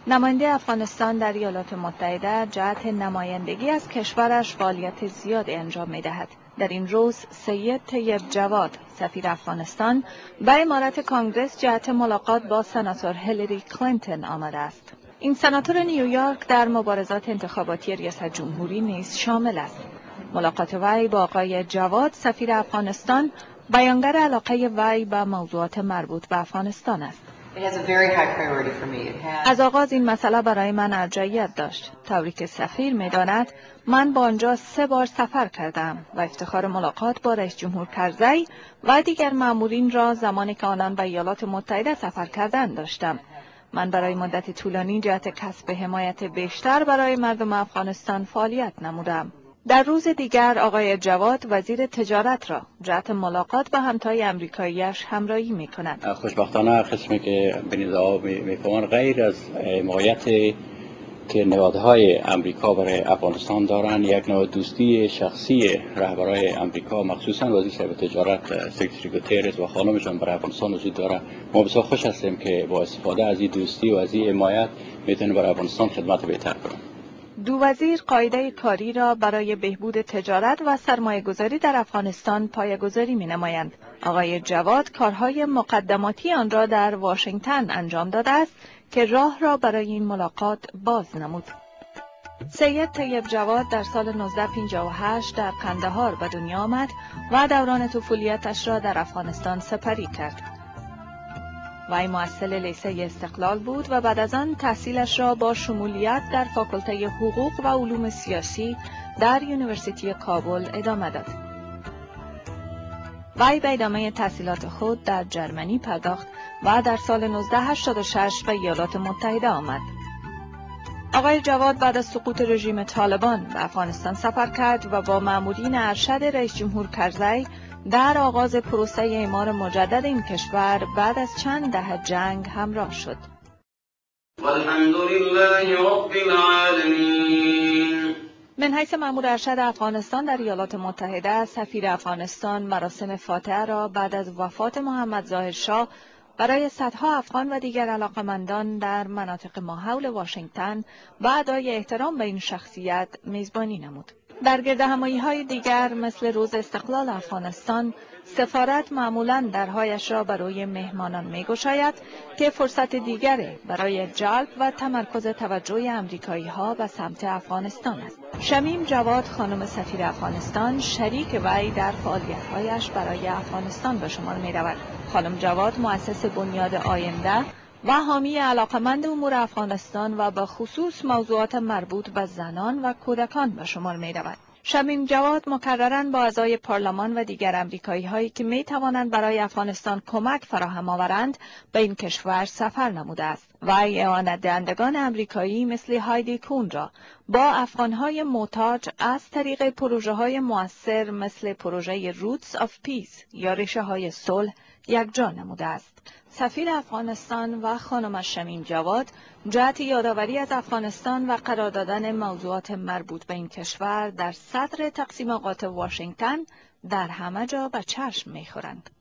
نماینده افغانستان در ایالات متحده جهت نمایندگی از کشورش فعالیت زیادی انجام می‌دهد. در این روز سید طیب جواد سفیر افغانستان به عمارت کانگرس جهت ملاقات با سناتور هیلاری کلینتون آمده است. این سناتور نیویورک در مبارزات انتخاباتی ریاست جمهوری نیز شامل است. ملاقات وی با آقای جواد سفیر افغانستان بیانگر علاقه وی به موضوعات مربوط به افغانستان است. از آغاز این مسئله برای من ارجحیت داشت. طوری که سفیر می‌داند من با آنجا 3 بار سفر کردم و افتخار ملاقات با رئیس جمهور کرزی و دیگر مامورین را زمانی که آنان به ایالات متحده سفر کردند داشتم. من برای مدت طولانی جهت کسب حمایت بیشتر برای مردم افغانستان فعالیت نمودم. در روز دیگر آقای جواد وزیر تجارت را جهت ملاقات با همتای امریکاییش همراهی می‌کند. خوشبختانه قسمی که به نظام می‌فهمند غیر از حمایت که نهادهای امریکا برای افغانستان دارند، یک نوع دوستی شخصی رهبرای امریکا مخصوصا وزیر صاحب تجارت سکرتری گوترس و خانمشان برای افغانستان وجود دارد. ما بسیار خوش هستیم که با استفاده از این دوستی و از این حمایت میتونیم برای افغانستان خدمت بهتر کنیم. دو وزیر قاعده کاری را برای بهبود تجارت و سرمایه‌گذاری در افغانستان پایه‌گذاری می‌نمایند. آقای جواد کارهای مقدماتی آن را در واشنگتن انجام داده است که راه را برای این ملاقات باز نمود. سید طیب جواد در سال 1958 در قندهار به دنیا آمد و دوران طفولیتش را در افغانستان سپری کرد. وی محصل لیسه استقلال بود و بعد از آن تحصیلش را با شمولیت در فاکولته حقوق و علوم سیاسی در یونیورسیتی کابل ادامه داد. وی به ادامه تحصیلات خود در جرمنی پرداخت و در سال 1986 به ایالات متحده آمد. آقای جواد بعد از سقوط رژیم طالبان به افغانستان سفر کرد و با مامورین ارشد رئیس جمهور کرزی در آغاز پروسه اعمار مجدد این کشور بعد از چند دهه جنگ همراه شد. والحمدلله رب العالمین. من حیث مأمور ارشد افغانستان در ایالات متحده، سفیر افغانستان مراسم فاتحه را بعد از وفات محمد ظاهر شاه برای صدها افغان و دیگر علاقمندان در مناطق ماحول واشنگتن و ادای احترام به این شخصیت میزبانی نمود. در گردهمایی‌های دیگر مثل روز استقلال افغانستان، سفارت معمولاً درهایش را برای مهمانان می‌گشاید که فرصت دیگری برای جلب و تمرکز توجه امریکایی‌ها به سمت افغانستان است. شمیم جواد خانم سفیر افغانستان شریک وی در فعالیت‌هایش برای افغانستان به شمار می‌رود. خانم جواد مؤسس بنیاد آینده و حامی علاقمند امور افغانستان و به خصوص موضوعات مربوط به زنان و کودکان به شمار می رود. شمیم جواد مکرراً با اعضای پارلمان و دیگر امریکایی هایی که می توانند برای افغانستان کمک فراهم آورند به این کشور سفر نموده است و اعانت دهندگان امریکایی مثل هایدی کون را با افغانهای محتاج از طریق پروژه های مؤثر مثل پروژه روتس آف پیس یا ریشه های صلح یکجا نموده است. سفیر افغانستان و خانم شمیم جواد جهت یادآوری از افغانستان و قرار دادن موضوعات مربوط به این کشور در صدر تقسیم اوقات واشنگتن در همه جا به چشم می‌خورند.